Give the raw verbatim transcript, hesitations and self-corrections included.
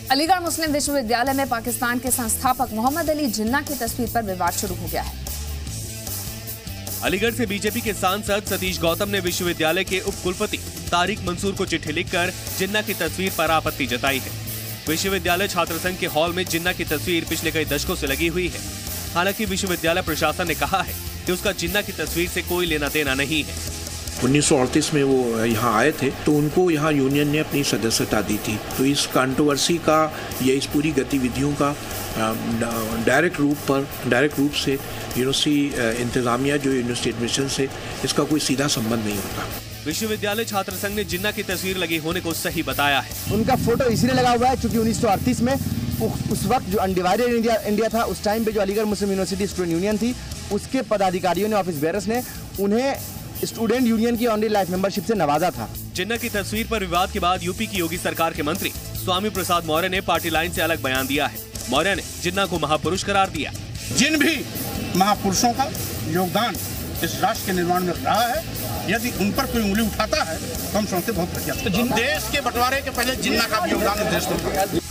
अलीगढ़ मुस्लिम विश्वविद्यालय में पाकिस्तान के संस्थापक मोहम्मद अली जिन्ना की तस्वीर पर विवाद शुरू हो गया है। अलीगढ़ से बीजेपी के सांसद सतीश गौतम ने विश्वविद्यालय के उप कुलपति तारिक मंसूर को चिट्ठी लिखकर जिन्ना की तस्वीर पर आपत्ति जताई है। विश्वविद्यालय छात्र संघ के हॉल में जिन्ना की तस्वीर पिछले कई दशकों से लगी हुई है। हालांकि विश्वविद्यालय प्रशासन ने कहा है कि उसका जिन्ना की तस्वीर से कोई लेना देना नहीं है। उन्नीस सौ अड़तीस में वो यहाँ आए थे तो उनको यहाँ यूनियन ने अपनी सदस्यता दी थी। तो इस कंट्रोवर्सी का या इस पूरी गतिविधियों का डायरेक्ट रूप पर डायरेक्ट रूप से यूनिवर्सिटी इंतजामिया जो यूनिवर्सिटी एडमिशन से इसका कोई सीधा संबंध नहीं होता। विश्वविद्यालय छात्र संघ ने जिन्ना की तस्वीर लगी होने को सही बताया है। उनका फोटो इसलिए लगा हुआ है क्योंकि उन्नीस सौ अड़तीस में उस वक्त जो अनडिवाइडेड इंडिया इंडिया था, उस टाइम पे जो Aligarh Muslim university student union थी, उसके पदाधिकारियों ने, ऑफिस बेयरर्स ने उन्हें स्टूडेंट यूनियन की ऑनरी लाइफ मेंबरशिप से नवाजा था। जिन्ना की तस्वीर पर विवाद के बाद यूपी की योगी सरकार के मंत्री स्वामी प्रसाद मौर्य ने पार्टी लाइन से अलग बयान दिया है। मौर्य ने जिन्ना को महापुरुष करार दिया। जिन भी महापुरुषों का योगदान इस राष्ट्र के निर्माण में रहा है, यदि उन पर कोई उंगली उठाता है तो हम समझते बहुत घटिया। तो देश के बंटवारे के पहले जिन्ना का भी योगदान देश को